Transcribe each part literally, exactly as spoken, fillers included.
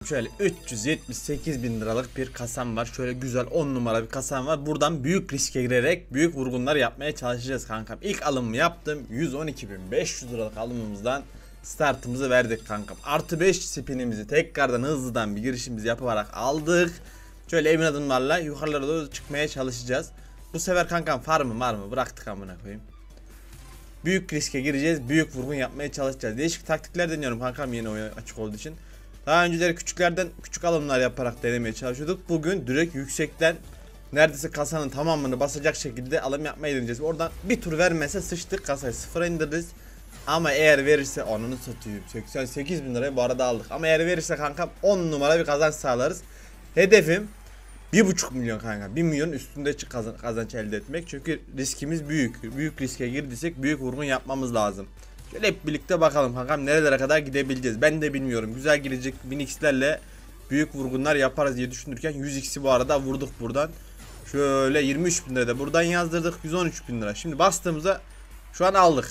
Şöyle üç yüz yetmiş sekiz bin liralık bir kasam var. Şöyle güzel on numara bir kasam var. Buradan büyük riske girerek büyük vurgunlar yapmaya çalışacağız kankam. İlk alımımı yaptım. yüz on iki bin beş yüz liralık alımımızdan startımızı verdik kankam. Artı beş spinimizi tekrardan hızlıdan bir girişimizi yaparak aldık. Şöyle emin adımlarla yukarılara doğru çıkmaya çalışacağız. Bu sefer kankam farmı var mı bıraktık amına koyayım. Büyük riske gireceğiz. Büyük vurgun yapmaya çalışacağız. Değişik taktikler deniyorum kankam yeni oyun açık olduğu için. Daha önceleri küçüklerden küçük alımlar yaparak denemeye çalışıyorduk. Bugün direkt yüksekten neredeyse kasanın tamamını basacak şekilde alım yapmayı deneyeceğiz. Oradan bir tur vermese sıçtık, kasayı sıfıra indiririz. Ama eğer verirse onunu satayım. seksen sekiz bin lirayı bu arada aldık. Ama eğer verirse kankam on numara bir kazanç sağlarız. Hedefim bir buçuk milyon kanka. bir milyon üstünde kazan kazanç elde etmek. Çünkü riskimiz büyük. Büyük riske girdiysek büyük vurgun yapmamız lazım. Şöyle hep birlikte bakalım kankam nerelere kadar gidebileceğiz. Ben de bilmiyorum. Güzel gelecek bin x'lerle büyük vurgunlar yaparız diye düşünürken yüz x'i bu arada vurduk buradan. Şöyle yirmi üç bin lira da buradan yazdırdık. yüz on üç bin lira. Şimdi bastığımızda şu an aldık.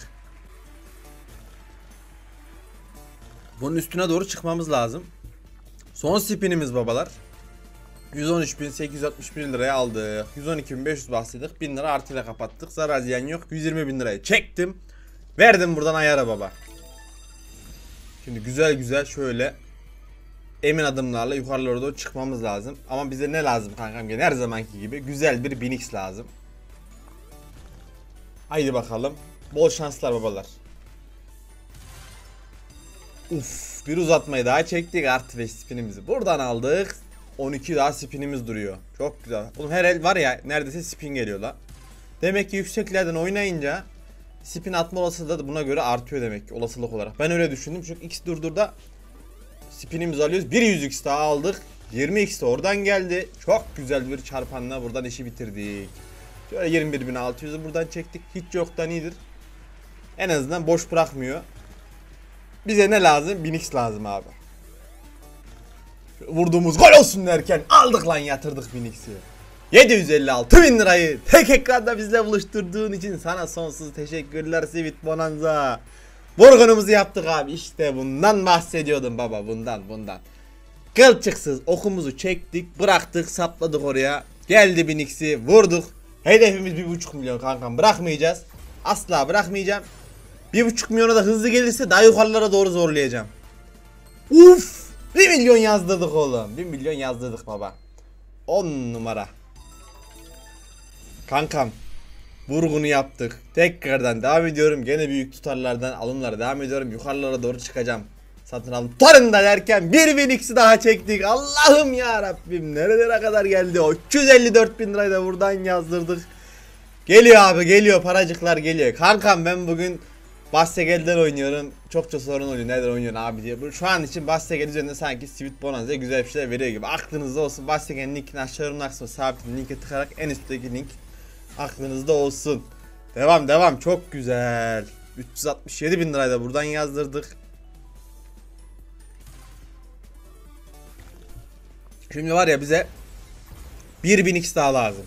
Bunun üstüne doğru çıkmamız lazım. Son spinimiz babalar. yüz on üç bin sekiz yüz altmış bir liraya aldık. yüz on iki bin beş yüz bastırdık. bin lira artıyla kapattık. Zarar ziyan yok. yüz yirmi bin lirayı çektim. Verdim buradan ayara baba. Şimdi güzel güzel şöyle emin adımlarla yukarılara doğru çıkmamız lazım. Ama bize ne lazım kankam? Gene her zamanki gibi güzel bir bin x lazım. Haydi bakalım. Bol şanslar babalar. Uf, bir uzatmayı daha çektik. Artı beş spinimizi buradan aldık. on iki daha spinimiz duruyor. Çok güzel. Oğlum her el var ya neredeyse spin geliyor la. Demek ki yükseklerden oynayınca spin atma olasılığı da buna göre artıyor demek ki olasılık olarak. Ben öyle düşündüm çünkü x durdurda spinimizi alıyoruz. Bir yüz x daha aldık. yirmi x de oradan geldi. Çok güzel bir çarpanla buradan işi bitirdik. Şöyle yirmi bir bin altı yüzü buradan çektik. Hiç yoktan iyidir. En azından boş bırakmıyor. Bize ne lazım? bin x lazım abi. Vurduğumuz gol olsun derken aldık lan yatırdık bin x'i. yedi yüz elli altı bin lirayı tek ekranda bizle buluşturduğun için sana sonsuz teşekkürler Sweet Bonanza. Vurgunumuzu yaptık abi, işte bundan bahsediyordum baba, bundan bundan. Kılçıksız okumuzu çektik, bıraktık, sapladık oraya. Geldi bin x'i vurduk. Hedefimiz bir buçuk milyon kankam, bırakmayacağız. Asla bırakmayacağım. bir buçuk milyona da hızlı gelirse daha yukarılara doğru zorlayacağım. Uf, bir milyon yazdırdık oğlum, bir milyon yazdırdık baba. on numara. Kankam vurgunu yaptık. Tekrardan devam ediyorum. Gene büyük tutarlardan alımlara devam ediyorum. Yukarılara doğru çıkacağım. Satın alım tutarında derken bir bin x'i daha çektik. Allah'ım ya Rabbim, nerelere kadar geldi o. üç yüz elli dört bin lirayı da buradan yazdırdık. Geliyor abi, geliyor, paracıklar geliyor. Kankam ben bugün Bassegel'den oynuyorum. Çokça sorun oluyor. Neden oynuyorsun abi diye. Şu an için Bassegel üzerinde sanki Sweet Bonanza güzel bir şeyler veriyor gibi. Aklınızda olsun. Bassegel'in linkini aşağı yorumlar kısmına sabitleyin. Linke tıkarak en üstteki link aklınızda olsun. Devam devam, çok güzel. üç yüz altmış yedi bin lirayı da buradan yazdırdık. Şimdi var ya bize bir bin x daha lazım.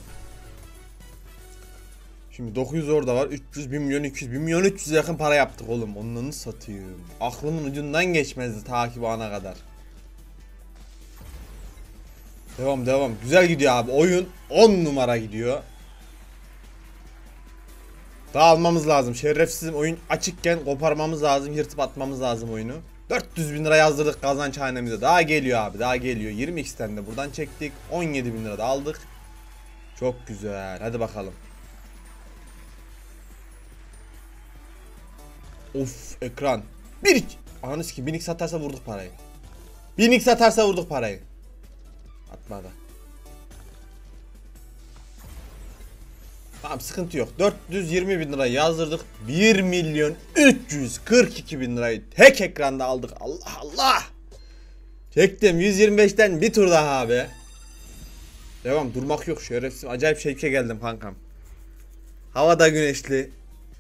Şimdi dokuz yüz orada var. üç yüz, bir milyon iki yüz, bir milyon üç yüz yakın para yaptık oğlum. Onları satayım. Aklımın ucundan geçmezdi takip ana kadar. Devam devam. Güzel gidiyor abi. Oyun on numara gidiyor. Dağılmamız lazım. Şerefsizim, oyun açıkken koparmamız lazım. Yırtıp atmamız lazım oyunu. dört yüz bin lira yazdırdık kazanç hanemize. Daha geliyor abi, daha geliyor. yirmi x'ten de buradan çektik. on yedi bin lira da aldık. Çok güzel. Hadi bakalım. Of ekran. Bir ananız ki bin x atarsa vurduk parayı. bin x atarsa vurduk parayı. Atmadı. Tamam, sıkıntı yok. dört yüz yirmi bin lira yazdırdık. bir milyon üç yüz kırk iki bin lirayı tek ekranda aldık. Allah Allah. Çektim yüz yirmi beşten bir tur daha abi. Devam, durmak yok şerefsiz. Acayip şevke geldim kankam. Havada güneşli.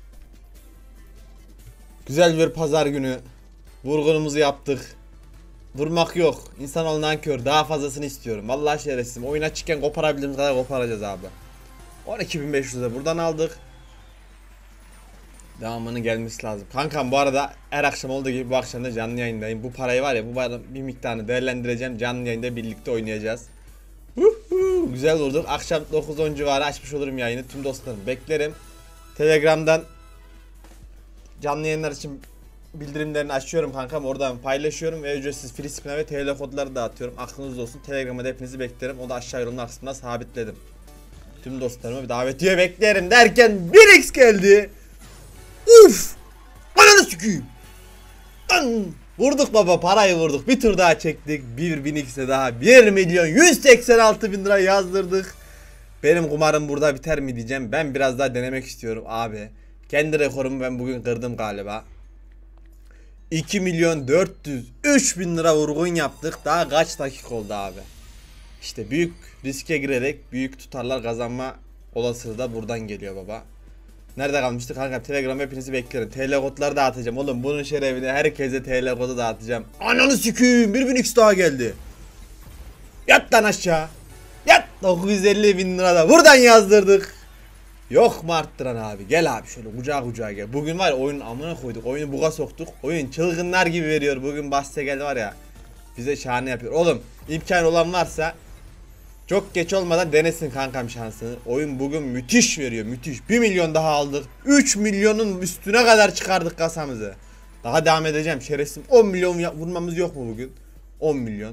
Güzel bir pazar günü. Vurgunumuzu yaptık. Durmak yok. İnsanoğlu nankör. Daha fazlasını istiyorum. Vallahi şerefsizim. Oyuna çıkken koparabildiğimiz kadar koparacağız abi. on iki bin beş yüz'e buradan aldık. Devamının gelmesi lazım. Kankam bu arada her akşam olduğu gibi bu akşam da canlı yayındayım. Bu parayı var ya, bu paranın bir miktarını değerlendireceğim. Canlı yayında birlikte oynayacağız. Uhu, güzel vurduk. Akşam dokuz on civarı açmış olurum yayını. Tüm dostlarım beklerim. Telegram'dan canlı yayınlar için bildirimlerini açıyorum kankam. Oradan paylaşıyorum ve ücretsiz free spin'e ve T L kodları dağıtıyorum. Aklınızda olsun. Telegram'a da hepinizi beklerim. O da aşağı yorumlar kısmına sabitledim. Tüm dostlarıma bir davetiye beklerim derken bir x geldi. Uf! Ananı sikeyim. An! Vurduk baba, parayı vurduk. Bir tur daha çektik. bir bin x'e daha bir milyon yüz seksen altı bin lira yazdırdık. Benim kumarım burada biter mi diyeceğim. Ben biraz daha denemek istiyorum abi. Kendi rekorumu ben bugün kırdım galiba. iki milyon dört yüz üç bin lira vurgun yaptık. Daha kaç dakika oldu abi. İşte büyük riske girerek büyük tutarlar kazanma olasılığı da buradan geliyor baba. Nerede kalmıştık kanka? Telegram hepinizi beklerim. T L kodları dağıtacağım oğlum. Bunun şerefine herkese T L kodu dağıtacağım. Ananı sikiyim. bir bin x daha geldi. Yat lan aşağı. Yat. dokuz yüz elli bin lira da buradan yazdırdık. Yok mu arttıran abi? Gel abi şöyle kucağa kucağa gel. Bugün var ya, oyunun amına koyduk. Oyunu buga soktuk. Oyun çılgınlar gibi veriyor. Bugün bahse gel var ya. Bize şahane yapıyor. Oğlum imkan olan varsa çok geç olmadan denesin kankam şansını. Oyun bugün müthiş veriyor, müthiş. bir milyon daha aldık. üç milyonun üstüne kadar çıkardık kasamızı. Daha devam edeceğim şerefsiz. on milyon vurmamız yok mu bugün? on milyon.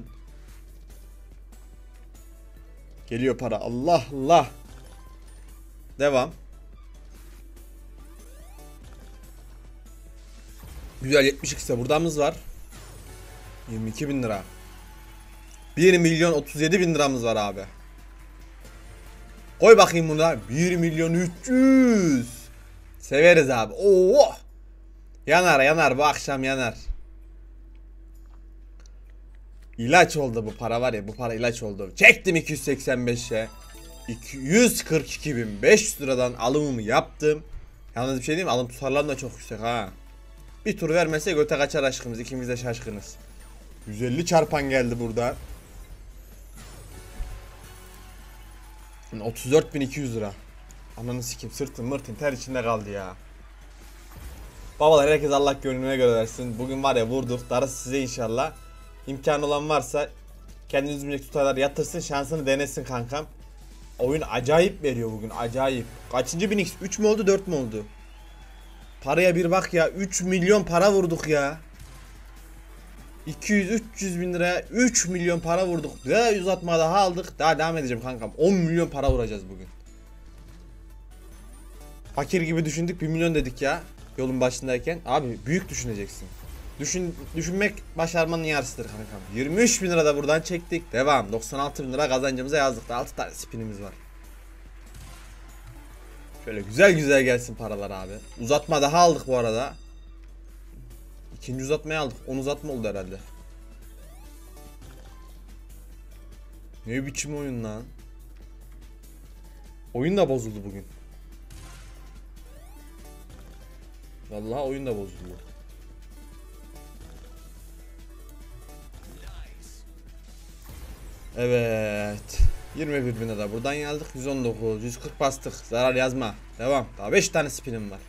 Geliyor para. Allah Allah. Devam. Güzel, yetmiş x'e buradamız var. yirmi iki bin lira. bir milyon otuz yedi bin liramız var abi. Koy bakayım buna. bir milyon üç yüz. Severiz abi. Oo! Yanar yanar, bu akşam yanar. İlaç oldu bu para var ya, bu para ilaç oldu. Çektim iki yüz seksen beşe. iki yüz kırk iki bin beş yüz liradan alımımı yaptım. Yalnız bir şey diyeyim mi? Alım tutarlarım da çok yüksek ha. Bir tur vermese göte kaçar aşkımız. İkimiz de şaşkınız. yüz elli çarpan geldi burada. otuz dört bin iki yüz lira. Ananı sikim, sırtım mırtım ter içinde kaldı ya. Babalar, herkes Allah gönlüne göre versin. Bugün var ya vurduk. Darısı size inşallah. İmkanı olan varsa kendiniz bilmek tutarlar yatırsın, şansını denesin kankam. Oyun acayip veriyor bugün, acayip. Kaçıncı bin x? üç mü oldu, dört mü oldu? Paraya bir bak ya, üç milyon para vurduk ya. iki yüz üç yüz bin liraya üç milyon para vurduk. Daha yüz atma daha aldık. Daha devam edeceğim kankam. on milyon para vuracağız bugün. Fakir gibi düşündük, bir milyon dedik ya yolun başındayken. Abi büyük düşüneceksin. Düşün, düşünmek başarmanın yarısıdır kankam. yirmi üç bin lira da buradan çektik. Devam. doksan altı bin lira kazancımıza yazdık. altı tane spinimiz var. Şöyle güzel güzel gelsin paralar abi. Uzatma daha aldık bu arada. İkinci uzatmayı aldık. on uzatma oldu herhalde. Ne biçim oyun lan. Oyun da bozuldu bugün. Vallahi oyun da bozuldu. Evet. yirmi bir bin lira buradan yazdık. yüz on dokuz, yüz kırk bastık. Zarar yazma. Devam. Daha beş tane spinim var.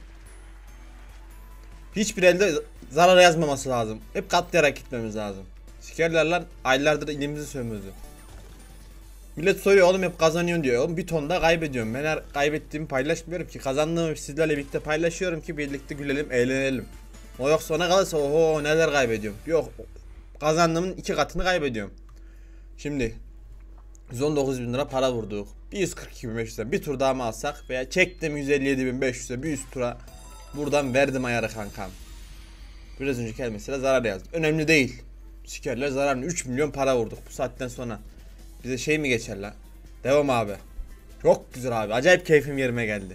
Hiçbir elde zarar yazmaması lazım. Hep katlayarak gitmemiz lazım. Sikerler lan. Aylardır ilimizi sömürdü. Millet soruyor oğlum hep kazanıyorsun diyor. Oğlum bir ton da kaybediyorum. Ben her kaybettiğimi paylaşmıyorum ki. Kazandığımı sizlerle birlikte paylaşıyorum ki birlikte gülelim, eğlenelim. O yok sonra kalırsa oho neler kaybediyorum. Yok. Kazandığımın iki katını kaybediyorum. Şimdi yüz on dokuz bin lira para vurduk. yüz kırk iki bin beş yüz'den bir tur daha mı alsak veya çektim yüz elli yedi bin beş yüz'e bir üst tura buradan verdim ayarı kankam. Biraz önceki el mesela zarar yazdım. Önemli değil. Sikerler zararını üç milyon para vurduk bu saatten sonra. Bize şey mi geçer lan? Devam abi. Çok güzel abi. Acayip keyfim yerime geldi.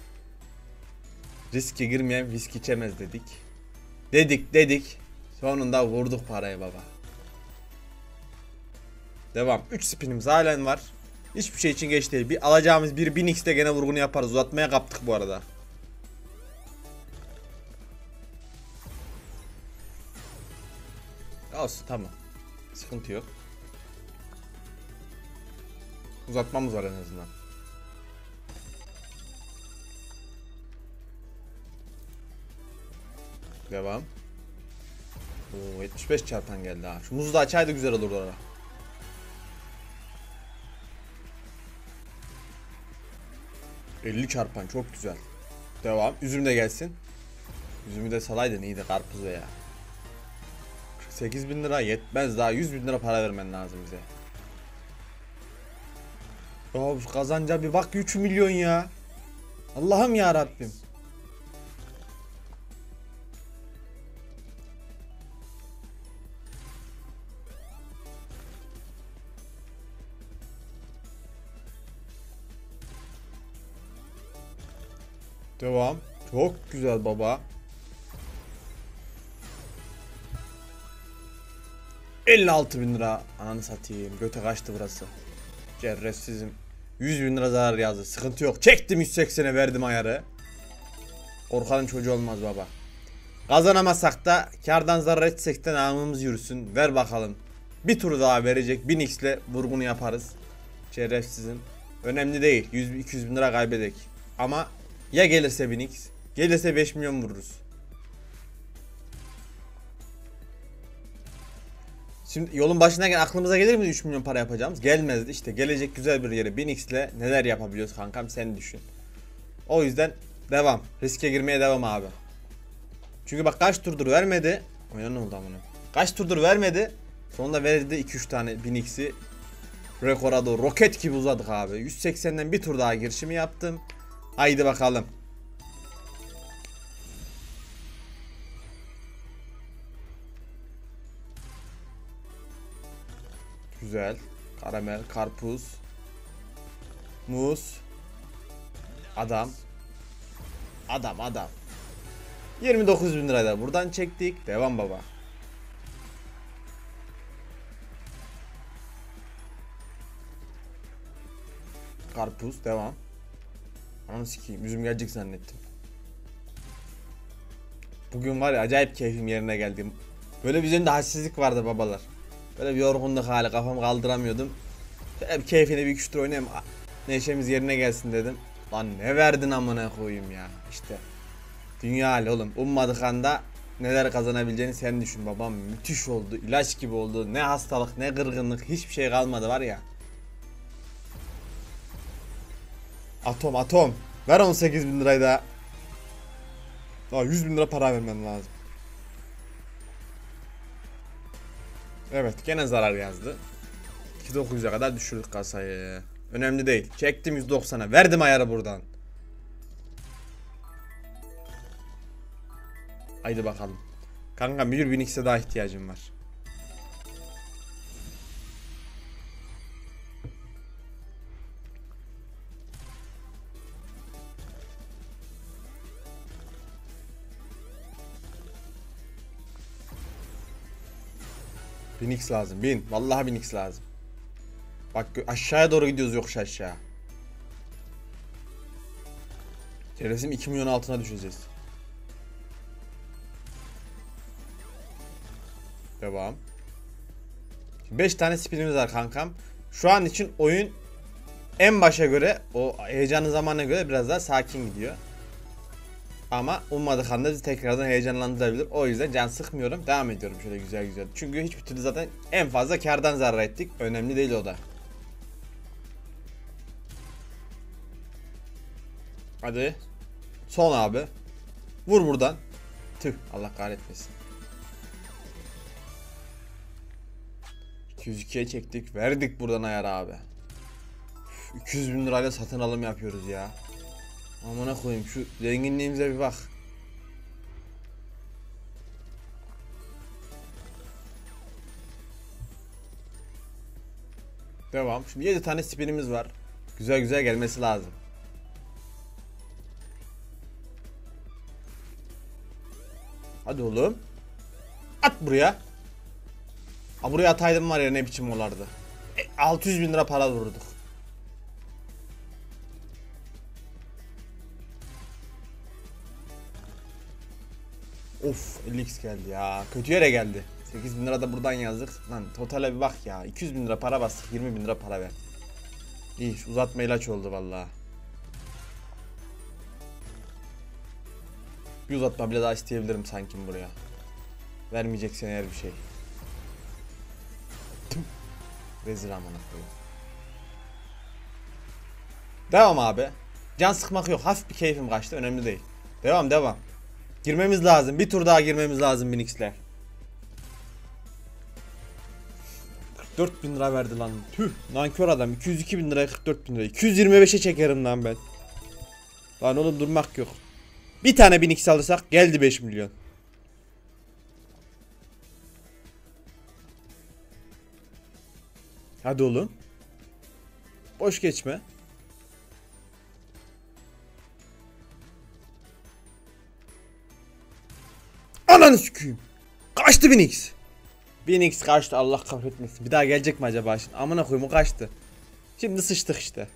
Riske girmeyen viski içemez dedik. Dedik dedik. Sonunda vurduk parayı baba. Devam. üç spinimiz halen var. Hiçbir şey için geç değil. Bir alacağımız bir bin x'te gene vurgunu yaparız. Uzatmaya kaptık bu arada. Olsun tamam. Sıkıntı yok. Uzatmamız var en azından. Devam. Oo, yetmiş beş çarpan geldi ha. Şu muzu da açaydı güzel olurdu orada. elli çarpan çok güzel. Devam. Üzüm de gelsin. Üzümü de salaydın iyiydi karpuz ya. kırk sekiz bin lira yetmez, daha yüz bin lira para vermen lazım bize. Ya şu kazanca bir bak, üç milyon ya. Allah'ım ya Rabbim. Devam. Çok güzel baba. elli altı bin lira. Ananı satayım. Göte kaçtı burası. Şerefsizim. yüz bin lira zarar yazdı. Sıkıntı yok. Çektim yüz seksene, verdim ayarı. Korkanın çocuğu olmaz baba. Kazanamasak da kardan zarar etsek de namımız yürüsün. Ver bakalım. Bir tur daha verecek. bin x ile vurgunu yaparız. Şerefsizim. Önemli değil. yüz iki yüz bin lira kaybedek. Ama ya gelirse bin x, gelirse beş milyon vururuz. Şimdi yolun başındayken aklımıza gelir mi üç milyon para yapacağımız? Gelmezdi işte. Gelecek güzel bir yere bin x ile neler yapabiliyoruz kankam, sen düşün. O yüzden devam. Riske girmeye devam abi. Çünkü bak kaç turdur vermedi. Oyna ne oldu amına? Kaç turdur vermedi. Sonunda verdi iki üç tane bin x'i. Rekora doğru roket gibi uzadık abi. yüz seksenden bir tur daha girişimi yaptım. Haydi bakalım. Güzel. Karamel, karpuz, muz. Adam. Adam adam. yirmi dokuz bin lirayla buradan çektik. Devam baba. Karpuz devam. Ananı sikeyim, yüzüm gelecek zannettim. Bugün var ya, acayip keyfim yerine geldi. Böyle bir üzerinde hassizlik vardı babalar. Böyle bir yorgunluk hali, kafamı kaldıramıyordum. Böyle bir keyfine bir küçük oynayayım, neşemiz yerine gelsin dedim. Lan ne verdin amına koyayım ya. İşte dünya hali oğlum. Ummadık anda neler kazanabileceğini sen düşün babam. Müthiş oldu, ilaç gibi oldu. Ne hastalık ne kırgınlık, hiçbir şey kalmadı var ya. Atom atom. Ver on sekiz bin lirayı da. Daha yüz bin lira para vermen lazım. Evet, gene zarar yazdı. iki bin dokuz yüze kadar düşürdük kasayı. Önemli değil. Çektim yüz doksana. Verdim ayarı buradan. Haydi bakalım. Kanka bir bin x'e daha ihtiyacım var. bin x lazım. bin. Vallahi bin x lazım. Bak aşağıya doğru gidiyoruz, yokuş aşağı. Şerefsim iki milyon altına düşeceğiz. Devam. beş tane spinimiz var kankam. Şu an için oyun en başa göre, o heyecanlı zamana göre biraz daha sakin gidiyor. Ama ummadık anda bizi tekrardan heyecanlandırabilir. O yüzden can sıkmıyorum. Devam ediyorum şöyle güzel güzel. Çünkü hiçbir türlü zaten en fazla kardan zarar ettik. Önemli değil o da. Hadi. Son abi. Vur buradan. Tüh, Allah kahretmesin. iki yüz ikiye çektik. Verdik buradan ayar abi. Üf, iki yüz bin lirayla satın alım yapıyoruz ya. Amına koyayım, şu zenginliğimize bir bak. Devam. Şimdi yedi tane spinimiz var. Güzel güzel gelmesi lazım. Hadi oğlum. At buraya. Ha, buraya ataydım var ya, ne biçim olardı. E, altı yüz bin lira para vururduk. Of, elli x geldi ya. Kötü yere geldi. sekiz bin lira da buradan yazdık. Lan totale bir bak ya. iki yüz bin lira para bastık. yirmi bin lira para ver. İyi, uzatma ilaç oldu vallahi. Bir uzatma bile daha isteyebilirim sanki buraya. Vermeyeceksen eğer bir şey. Tüm. Rezil amına koyayım. Devam abi. Can sıkmak yok. Hafif bir keyfim kaçtı. Önemli değil. Devam devam. Girmemiz lazım. Bir tur daha girmemiz lazım Binix'ler. kırk dört bin lira verdi lan. Tüh. Nankör adam. iki yüz iki bin liraya kırk dört bin lira. iki yüz yirmi beşe çekerim lan ben. Lan oğlum durmak yok. Bir tane Binix alırsak geldi beş milyon. Hadi oğlum. Boş geçme. Ananı sikeyim. Kaçtı Binix. Binix kaçtı, Allah kahretmesin. Bir daha gelecek mi acaba şimdi? Amına koyayım, o kaçtı. Şimdi sıçtık işte.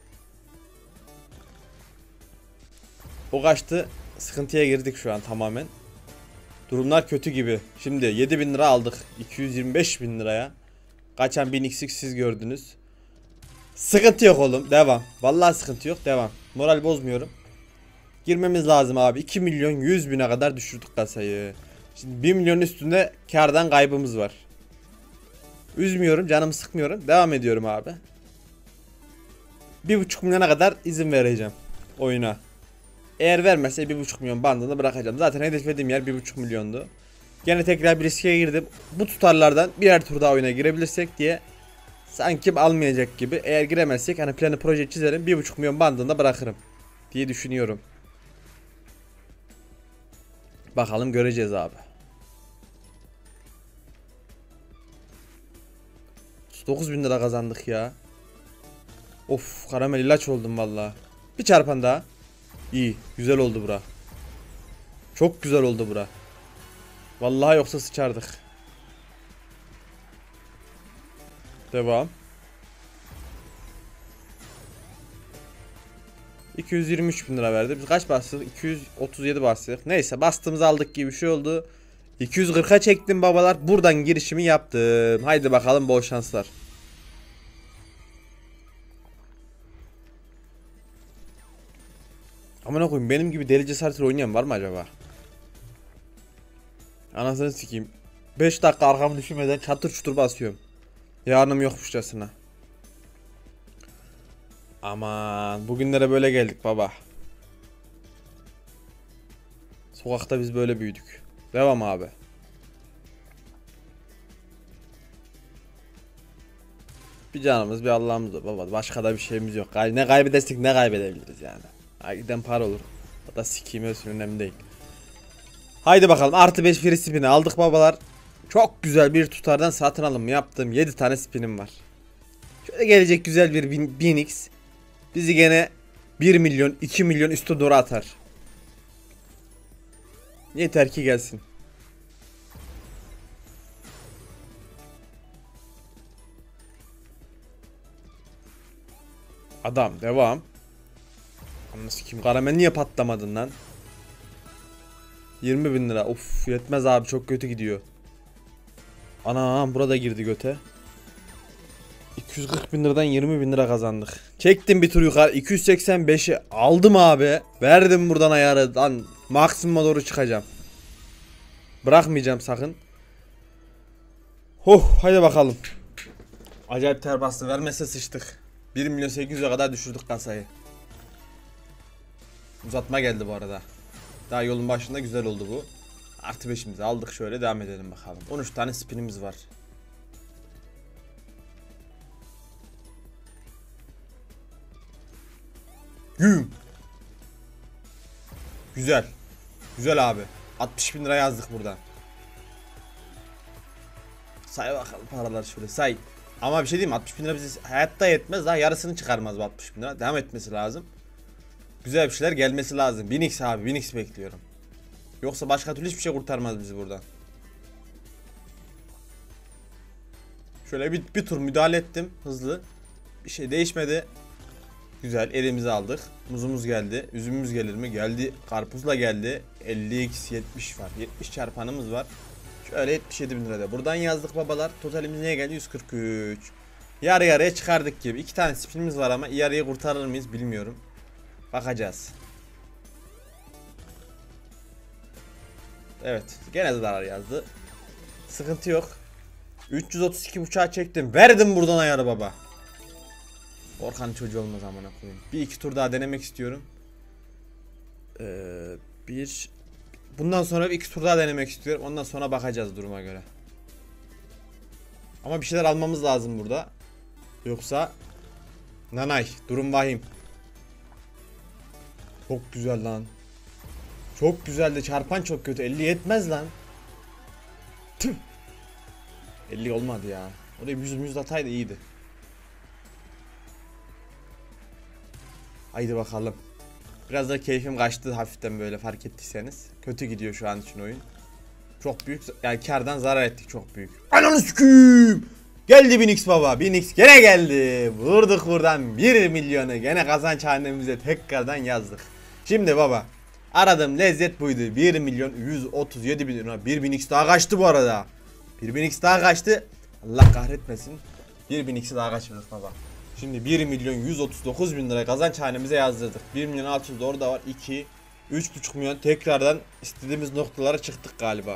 O kaçtı. Sıkıntıya girdik şu an tamamen. Durumlar kötü gibi. Şimdi yedi bin lira aldık. iki yüz yirmi beş bin liraya. Kaçan Binix'i siz gördünüz. Sıkıntı yok oğlum. Devam. Vallahi sıkıntı yok. Devam. Moral bozmuyorum. Girmemiz lazım abi. iki milyon yüz bine kadar düşürdük kasayı. Şimdi bir milyonun üstünde kardan kaybımız var. Üzmüyorum. Canımı sıkmıyorum. Devam ediyorum abi. bir buçuk milyona kadar izin vereceğim oyuna. Eğer vermezse bir buçuk milyon bandını bırakacağım. Zaten hedeflediğim yer bir buçuk milyondu. Gene tekrar bir riske girdim. Bu tutarlardan birer tur daha oyuna girebilirsek diye sanki almayacak gibi. Eğer giremezsek hani planı proje çizerim, bir buçuk milyon bandında bırakırım diye düşünüyorum. Bakalım, göreceğiz abi. dokuz bin lira kazandık ya. Of, karamel ilaç oldum vallahi. Bir çarpan daha. İyi, güzel oldu bura. Çok güzel oldu bura. Vallahi yoksa sıçardık. Devam. iki yüz yirmi üç bin lira verdi. Biz kaç bastık? iki yüz otuz yedi bastık. Neyse, bastığımızı aldık gibi bir şey oldu. iki yüz kırka çektim babalar. Buradan girişimi yaptım. Haydi bakalım, bol şanslar. Amına koyayım, benim gibi deli cesaretiyle oynayan var mı acaba? Anasını sikeyim. beş dakika arkamı düşünmeden çatır çutur basıyorum. Yarınım yokmuşçasına. Aman, bugünlere böyle geldik baba. Sokakta biz böyle büyüdük. Devam abi. Bir canımız, bir Allah'ımız var baba. Başka da bir şeyimiz yok. Ne kaybedersek ne kaybedebiliriz yani. Ha, giden para olur. O da sikiyim ölsün, önemli değil. Haydi bakalım, artı beş free spin'i aldık babalar. Çok güzel bir tutardan satın alım yaptım. yedi tane spinim var. Şöyle gelecek güzel bir Binix bizi gene bir milyon iki milyon üstü doğru atar. Yeter ki gelsin. Adam devam. Nasıl kim, karamel niye patlamadın lan? yirmi bin lira. Of, yetmez abi, çok kötü gidiyor. Anam, burada girdi göte. iki yüz kırk bin liradan yirmi bin lira kazandık. Çektim bir tur yukarı. iki yüz seksen beşi aldım abi. Verdim buradan ayarı. Lan maksimuma doğru çıkacağım. Bırakmayacağım sakın. Oh, haydi bakalım. Acayip ter bastı. Vermezse sıçtık. bir milyon sekiz yüze kadar düşürdük kasayı. Uzatma geldi bu arada. Daha yolun başında güzel oldu bu. Artı beşimizi aldık, şöyle devam edelim bakalım. on üç tane spinimiz var. Güm. Güzel. Güzel abi. altmış bin lira yazdık buradan. Say bakalım paralar, şöyle say. Ama bir şey diyeyim mi? altmış bin lira bize hayatta yetmez. Daha yarısını çıkarmaz bu altmış bin lira. Devam etmesi lazım. Güzel bir şeyler gelmesi lazım. Binix abi, Binix bekliyorum. Yoksa başka türlü hiçbir şey kurtarmaz bizi buradan. Şöyle bir, bir tur müdahale ettim hızlı. Bir şey değişmedi. Güzel, elimizi aldık. Muzumuz geldi. Üzümümüz gelir mi? Geldi. Karpuzla geldi. elli x yetmiş var. yetmiş çarpanımız var. Şöyle yetmiş yedi bin lirada. Buradan yazdık babalar. Totalimiz neye geldi? yüz kırk üç. Yarı yarıya çıkardık gibi. İki tane spinimiz var ama yarıyı kurtarır mıyız bilmiyorum. Bakacağız. Evet. Gene zarar yazdı. Sıkıntı yok. üç yüz otuz iki buçuğa çektim. Verdim buradan ayarı baba. Orhan çocuğu olmaz amına koyayım. Bir iki tur daha denemek istiyorum. Ee, bir bundan sonra bir iki tur daha denemek istiyorum. Ondan sonra bakacağız duruma göre. Ama bir şeyler almamız lazım burada. Yoksa nanay, durum vahim. Çok güzel lan. Çok güzeldi. Çarpan çok kötü. elli yetmez lan. Tüh. elli olmadı ya. Oraya yüz yüz ataydı iyiydi. Haydi bakalım. Biraz da keyfim kaçtı hafiften böyle fark ettiyseniz. Kötü gidiyor şu an için oyun. Çok büyük yani kardan zarar ettik çok büyük. Ananı sikeyim. Geldi bin x baba. bin x gene geldi. Vurduk buradan bir milyonu gene kazanç hanemize tekrardan yazdık. Şimdi baba aradığım lezzet buydu. bir milyon yüz otuz yedi bin lira. bir bin x daha kaçtı bu arada. bir bin x daha kaçtı. Allah kahretmesin. bir bin x'i daha kaçırdık baba. Şimdi bir milyon yüz otuz dokuz bin lira kazanç hanemize yazdırdık. bir milyon altı yüz orada var. iki üç buçuk milyon tekrardan istediğimiz noktalara çıktık galiba.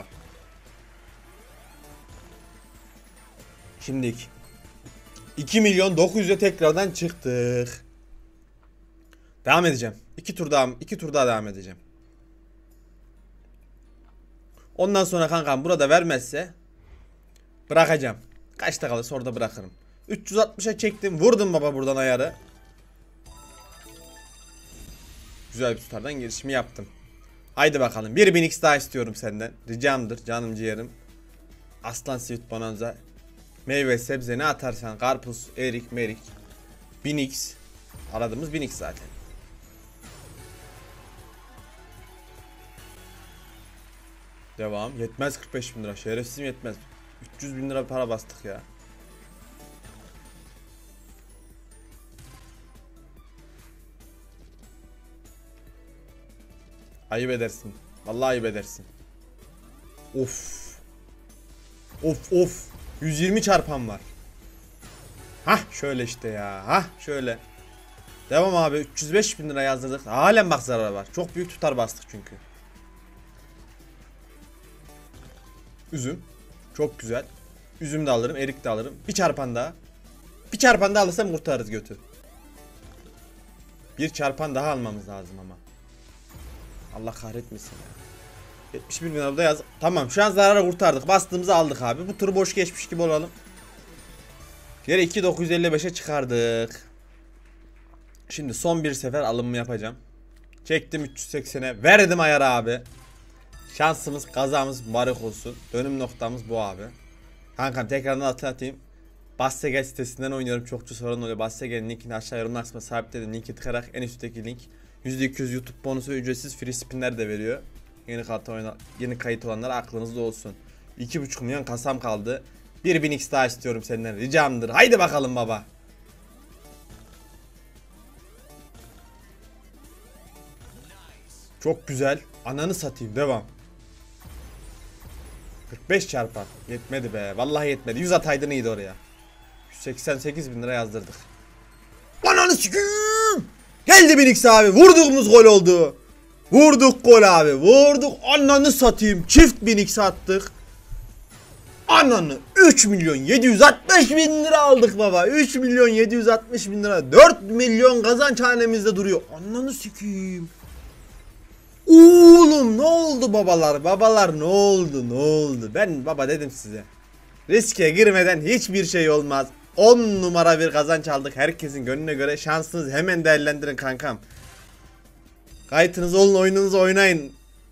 Şimdi iki milyon dokuz yüze tekrardan çıktık. Devam edeceğim. iki tur daha iki tur daha devam edeceğim. Ondan sonra kankam burada vermezse bırakacağım. Kaçta kalırsa orada bırakırım. üç yüz altmışa çektim. Vurdum baba buradan ayarı. Güzel bir tutardan girişimi yaptım. Haydi bakalım. bir bin x daha istiyorum senden. Ricamdır canım ciğerim. Aslan Sweet Bonanza. Meyve sebze ne atarsan. Karpuz, erik, merik. bin x. Aradığımız bin x zaten. Devam. Yetmez kırk beş bin lira. Şerefsizim yetmez. üç yüz bin lira bir para bastık ya. Ayıp edersin. Vallahi ayıp edersin. Of. Of of. yüz yirmi çarpan var. Hah şöyle işte ya. Hah şöyle. Devam abi. üç yüz beş bin lira yazdırdık. Halen bak zarar var. Çok büyük tutar bastık çünkü. Üzüm. Çok güzel. Üzüm de alırım. Erik de alırım. Bir çarpan daha. Bir çarpan daha alırsam kurtarırız götü. Bir çarpan daha almamız lazım ama. Allah kahretmesin ya. yetmiş bir bin lira da yaz. Tamam şu an zarara kurtardık. Bastığımızı aldık abi. Bu turu boş geçmiş gibi olalım. Geri iki bin dokuz yüz elli beşe çıkardık. Şimdi son bir sefer alımımı yapacağım. Çektim üç yüz seksene. Verdim ayar abi. Şansımız kazamız mübarek olsun. Dönüm noktamız bu abi. Kankam tekrardan hatırlatayım. Bassegel sitesinden oynuyorum. Çokça sorun oluyor. Bassegel'in linkini aşağı yorum kısmına sabitledim. Linki tıkarak en üstteki link. yüzde iki yüz YouTube bonusu ve ücretsiz free spinler de veriyor. Yeni kayıt, oyna, yeni kayıt olanlar aklınızda olsun. iki buçuk milyon kasam kaldı. bir bin x daha istiyorum senden. Ricamdır. Haydi bakalım baba. Çok güzel. Ananı satayım. Devam. kırk beş çarpan. Yetmedi be. Vallahi yetmedi. yüz ataydın iyiydi oraya. yüz seksen sekiz bin lira yazdırdık. Ananı sikiyim. Geldi bin x abi. Vurduğumuz gol oldu. Vurduk gol abi. Vurduk. Ananı satayım. Çift bin x attık. Ananı üç milyon yedi yüz altmış bin lira aldık baba. üç milyon yedi yüz altmış bin lira. dört milyon kazanç hanemizde duruyor. Ananı sikiyim. Oğlum ne oldu babalar? Babalar ne oldu? Ne oldu? Ben baba dedim size. Riske girmeden hiçbir şey olmaz. on numara bir kazanç aldık. Herkesin gönlüne göre şansınızı hemen değerlendirin kankam. Kayıtınız olun, oyununuzu oynayın.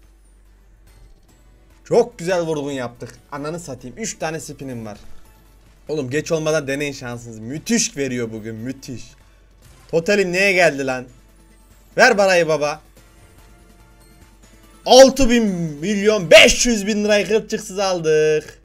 Çok güzel vurgun yaptık. Ananı satayım. üç tane spinim var. Oğlum geç olmadan deneyin şansınızı. Müthiş veriyor bugün. Müthiş. Totalim neye geldi lan? Ver parayı baba. altı bin milyon beş yüz bin lirayı kırpçıksız aldık.